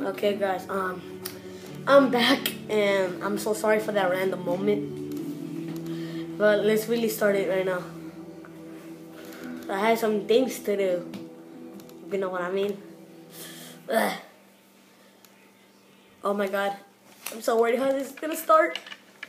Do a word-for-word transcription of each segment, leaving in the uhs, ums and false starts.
Okay, guys. Um, I'm back, and I'm so sorry for that random moment. But let's really start it right now. I had some things to do. You know what I mean? Ugh. Oh my God, I'm so worried how this is gonna start.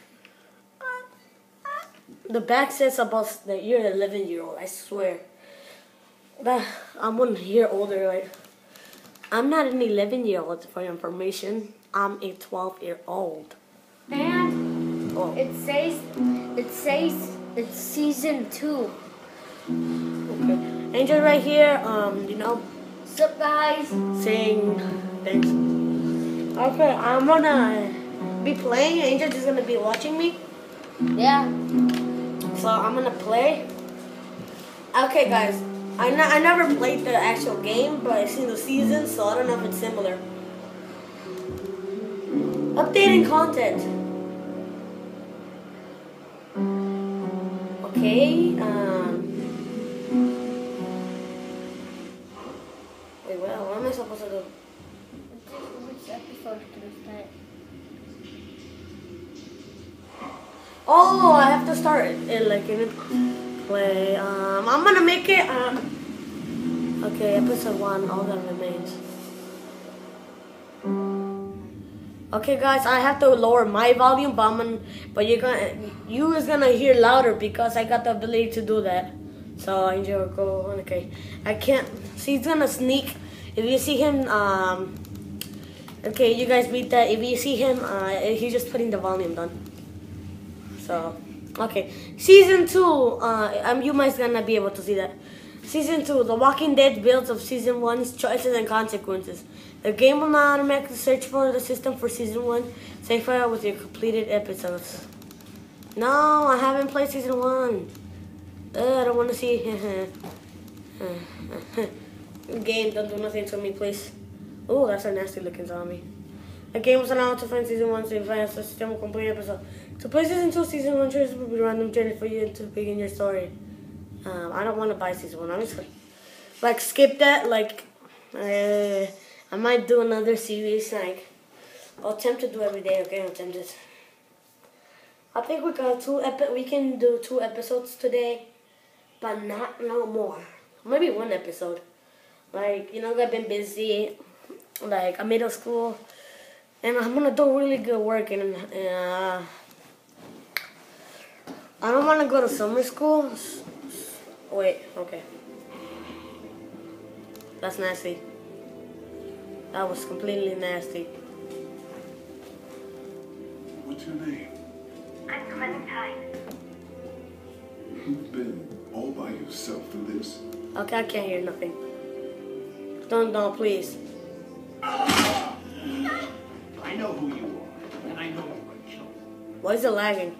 The back says about that you're an eleven year old. I swear. That I'm one year older. Like, I'm not an eleven year old for your information. I'm a twelve year old. And oh. it says it says it's season two. Okay. Angel right here. Um, you know. What's up, guys? Saying thanks. Okay, I'm gonna be playing. Angel's just gonna be watching me. Yeah. So I'm gonna play. Okay, guys. I, n I never played the actual game, but I've seen the season, so I don't know if it's similar. Updating content. Okay. Um. Wait, what, what am I supposed to do? Which episode can we start? Oh, I have to start it like in it. Play. Um, I'm gonna make it. Um. Okay, episode one. All that remains. Okay, guys, I have to lower my volume, but I'm gonna, but you're gonna, you is gonna hear louder because I got the ability to do that. So Angel, go. Okay, I can't. See, he's gonna sneak. If you see him, um. Okay, you guys read that. If you see him, uh, he's just putting the volume down. So, okay. Season two, uh, um, you might gonna be able to see that. Season two, The Walking Dead builds of Season one's choices and consequences. The game will not automatically search for the system for Season one. Save file with your completed episodes. No, I haven't played Season one. Uh, I don't want to see. Game, don't do nothing to me, please. Oh, that's a nasty looking zombie. The game was allowed to find Season one, save files, the system will complete episode. To play Season two, Season one choices will be random journey for you to begin your story. Um, I don't want to buy Season one. I'm just gonna, like, skip that. Like, uh, I might do another series. Like, I'll attempt to do every day. Okay, I'll attempt it. I think we got two. Epi we can do two episodes today, but not no more. Maybe one episode. Like, you know, I've been busy. Like, I'm middle school, and I'm gonna do really good work. And uh, I don't want to go to summer school. Wait, okay. That's nasty. That was completely nasty. What's your name? I'm Clementine. You've been all by yourself through this? Okay, I can't hear nothing. Don't, don't, please. I know who you are, and I know you are killed. Why is it lagging?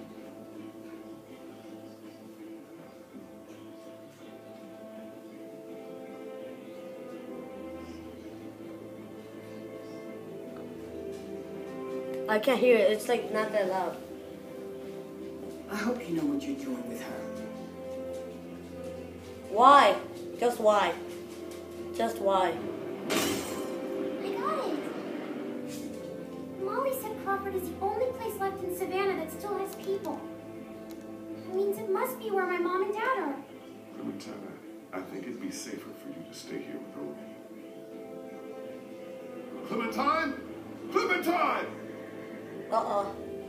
I can't hear it. It's like not that loud. I hope you know what you're doing with her. Why? Just why? Just why? I got it. Molly said Crawford is the only place left in Savannah that still has people. It means it must be where my mom and dad are. Clementine, I think it'd be safer for you to stay here with Odie. Clementine? Clementine! Uh-oh.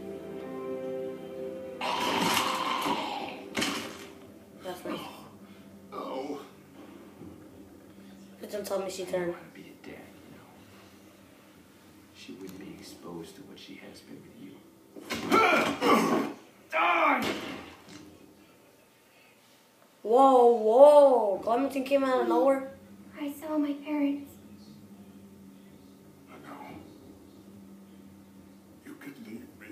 That's nice. Oh. But don't tell me she turned. I want to be a dad, you know. She wouldn't be exposed to what she has been with you. Die! Whoa, whoa. Clementine came out of nowhere. I saw my parents. I know. You could leave me.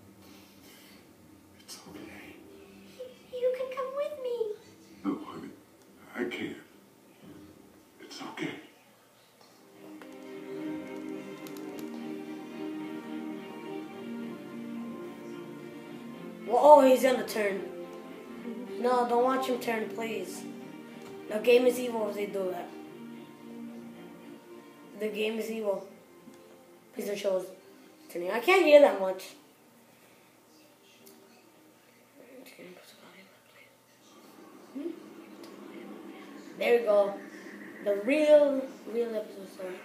It's okay. You can come with me. No, honey. I can't. It's okay. Whoa, he's gonna turn. No, don't watch him turn, please. The game is evil if they do that. The game is evil. Please don't show us turning. I can't hear that much. There we go. The real, real episode story.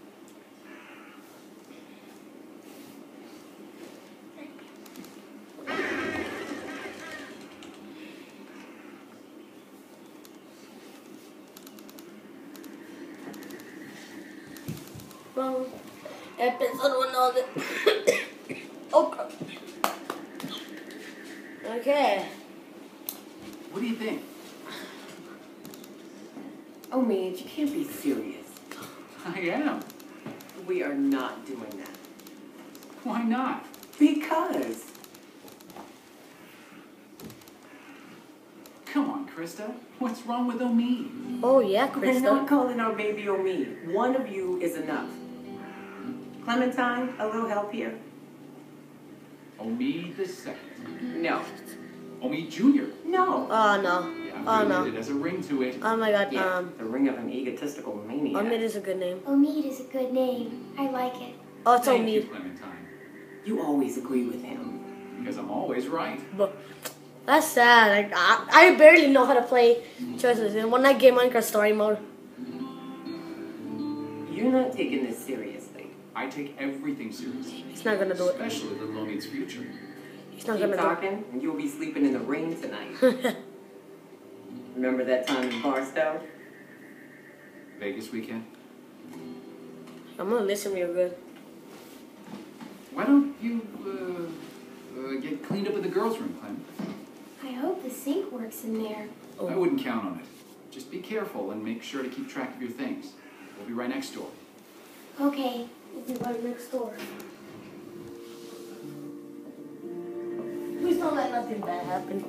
Well, episode one of the. Oh. Okay. What do you think? Oh, Mage, you can't be serious. I am. We are not doing that. Why not? Because. Come on, Krista. What's wrong with Omi? Oh yeah, We're not Krista. calling our baby Omi. One of you is enough. Clementine, a little help here? Omi the second. No. Omi Junior. No. Oh no. Yeah, Oh it- no. It has a ring to it. Oh my god. Yeah, Um. the ring of an egotistical maniac. Omid is a good name. Omid is a good name. I like it. Oh, it's Thank you, Omid. Clementine. You always agree with him. Because I'm always right. But that's sad. I, I I barely know how to play choices. And when I get Minecraft story mode, You're not taking this seriously. I take everything seriously. he's not gonna do it. Especially little Omi's future. He's not Keep gonna talking, and you'll be sleeping in the rain tonight. do it. Remember that time in Barstow? Vegas weekend. I'm gonna listen real good. Why don't you uh, uh, get cleaned up in the girls' room, Clem? I hope the sink works in there. Oh. I wouldn't count on it. Just be careful and make sure to keep track of your things. We'll be right next door. Okay. We'll be right next door. Please don't let nothing bad happen.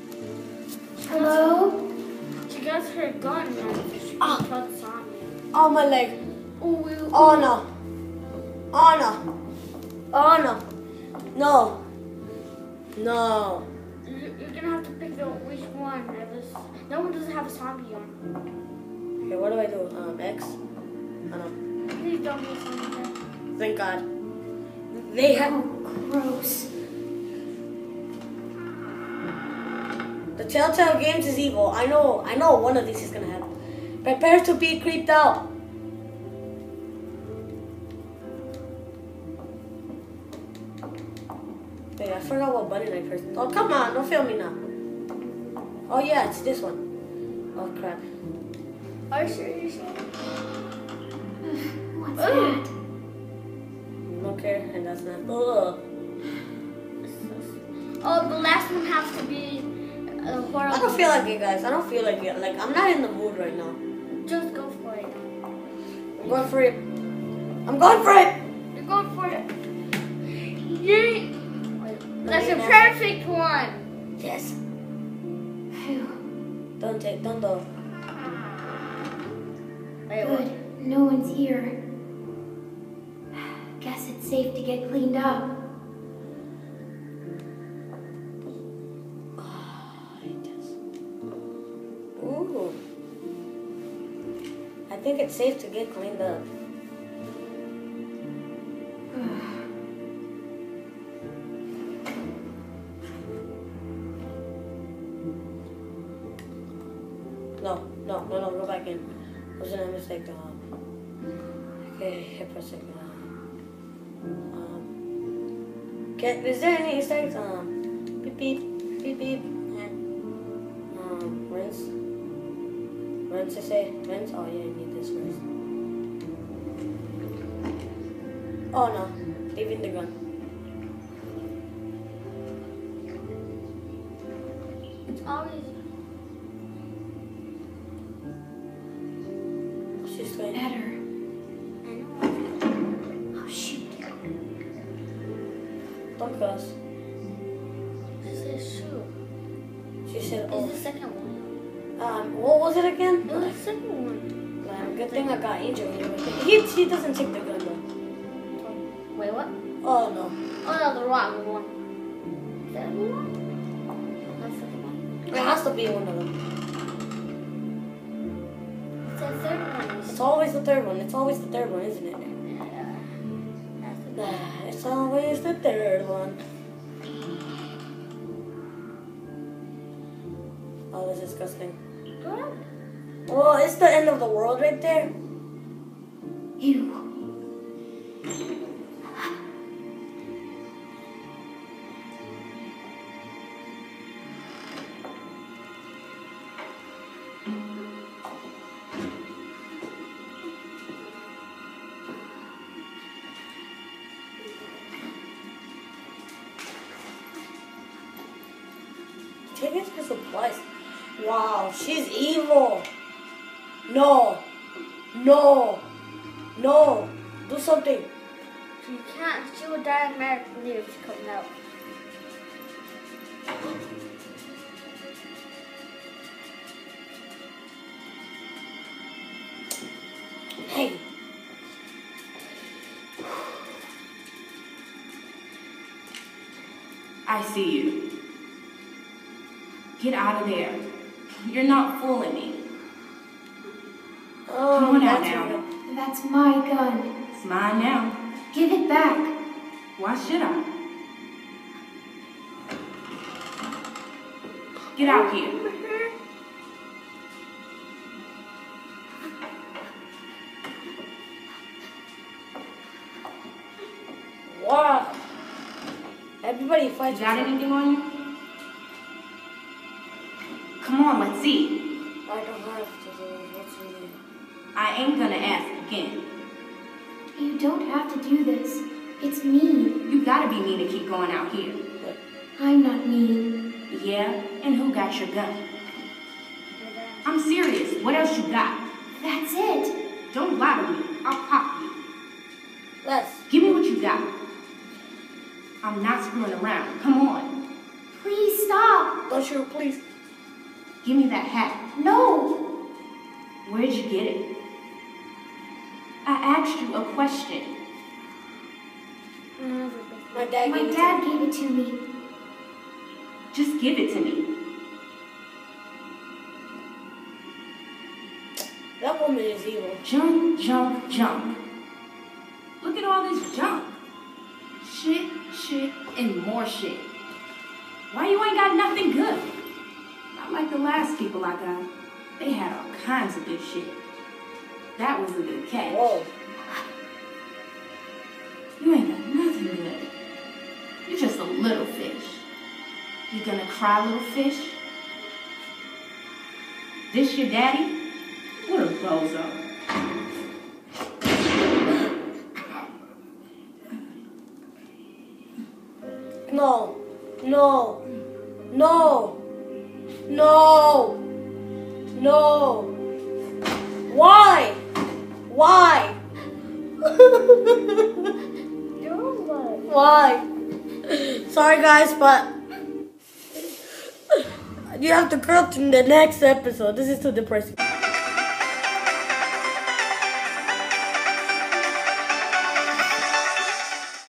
Hello? She got her gun and she Ah. killed the zombie. Oh my leg. Oh, ew. Oh no. Oh no. Oh no. No. No. You're, you're gonna have to pick the which one. That was, no one doesn't have a zombie on. Okay, what do I do? Um, X? Oh no. Please don't be a zombie. Thank God. They have. Oh, gross. The Telltale Games is evil. I know. I know one of these is gonna happen. Prepare to be creeped out. Wait, I forgot what button I pressed. Oh, come on. Don't film me now. Oh, yeah, it's this one. Oh, crap. Are you sure you're sure? What's Ugh. that? Don't care, and that's not. Ugh. Oh, the last one has to be a horror. I don't feel like it, guys. I don't feel like it. Like, I'm not in the mood right now. Just go for it. I'm going for it. I'm going for it. You're going for it. Yay! Wait, That's a wait, perfect one. Yes. Phew. Don't take. Don't do. Wait, what? Good. No one's here. Guess it's safe to get cleaned up. Ooh. I think it's safe to get cleaned up. No, no, no, no, go back in. Wasn't a mistake. Um, okay, hit press it. Um, get, is there any mistakes? Um, beep, beep, beep, beep. And, um, rinse. Rinse, I say. Rinse? Oh, yeah, I need this first. Oh, no. Leaving the gun. It's always. She's going. Better. Oh, shoot. Don't cuss. She said shoot. She said, It's oh. the second one. Um, what was it again? It was the second one. Man, good thing I got Angel here. He, he doesn't take the gun though. Wait, what? Oh no. Oh no, the wrong one. Is that the one? That's the one. It has to be one of them. It's the third one. It's always the third one. It's always the third one, isn't it? Yeah. That's It's always the third one. Oh, that's disgusting. What? Oh, it's the end of the world right there. You. Taking her supplies. Wow, she's evil. No. No. No. Do something. She can't. She will die automatically if she comes out. Hey. I see you. Get out of there. You're not fooling me. Oh, Come on out that's now. real. That's my gun. It's mine now. Give it back. Why should I? Get out here. Wow. Everybody You fights. got anything on you? Come on, let's see. I don't have to do it. What's in there? I ain't gonna ask again. You don't have to do this. It's mean. You gotta be mean to keep going out here. I'm not mean. Yeah? And who got your gun? I'm serious. What else you got? That's it. Don't lie to me. I'll pop you. Let's. Give me what you got. I'm not screwing around. Come on. Please stop. Don't shoot, please. Give me that hat. No. Where'd you get it? I asked you a question. My dad My gave it dad to me. gave it to me. Just give it to me. That woman is evil. Junk, junk, junk. Look at all this junk. Shit, shit, and more shit. Why you ain't got nothing good? Not like the last people I got. They had all kinds of good shit. That was a good catch. Whoa. You ain't got nothing good. You're just a little fish. You gonna cry, little fish? This your daddy? What a bozo. No. No. No. No. No. Why? Why? Why? Sorry guys, but you have to correct in the next episode. This is too depressing.